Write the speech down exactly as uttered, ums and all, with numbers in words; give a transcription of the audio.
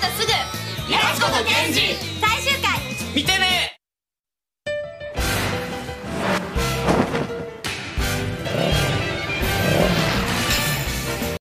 すぐやす子とケンジ